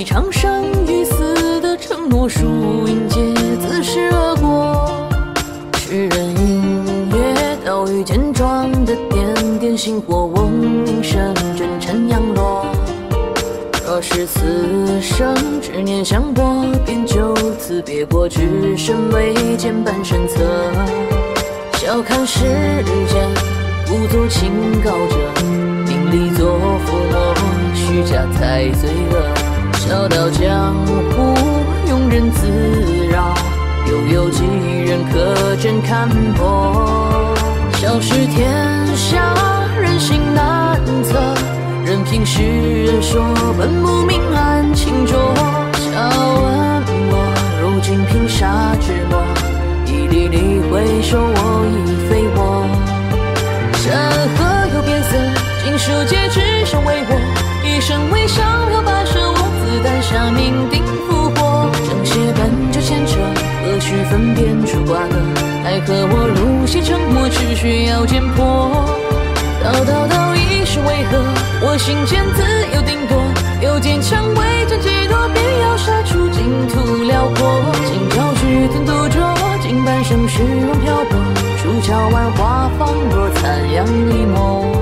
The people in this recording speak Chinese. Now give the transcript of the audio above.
一场生与死的承诺书，迎接自食恶果。诗人隐约岛屿间装的点点星火，瓮鸣声阵阵扬落。若是此生执念相搏，便就此别过，只身未见半身侧。笑看世间无足轻高者，名利作附魔，虚假才罪恶。笑道江湖庸人自扰，悠悠几人可真看破。笑是天下人心难测，任凭世人说本不明暗情浊。笑问我如今凭啥执着，一粒粒回首我已非我。山河有变色，今世界只剩为我，一生为想要跋涉，我子弹下命定复活。正邪本就牵扯，何须分辨出瓜葛？奈何我如昔沉默，只需要剑破。道一世为何？我心间自有定夺，有坚强为真几多，便要杀出净土辽阔。今朝虚吞独酌，近半生虚荣漂泊，楚桥万花放落残阳一抹。